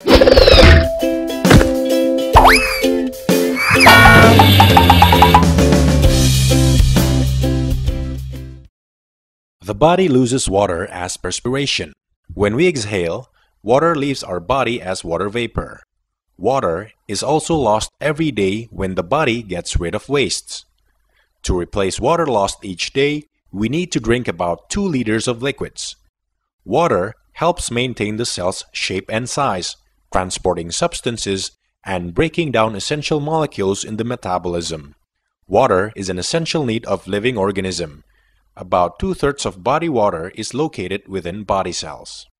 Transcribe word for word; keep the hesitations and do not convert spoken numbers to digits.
The body loses water as perspiration. When we exhale, water leaves our body as water vapor. Water is also lost every day when the body gets rid of wastes. To replace water lost each day, we need to drink about two liters of liquids. Water helps maintain the cell's shape and size, transporting substances, and breaking down essential molecules in the metabolism. Water is an essential need of living organism. About two-thirds of body water is located within body cells.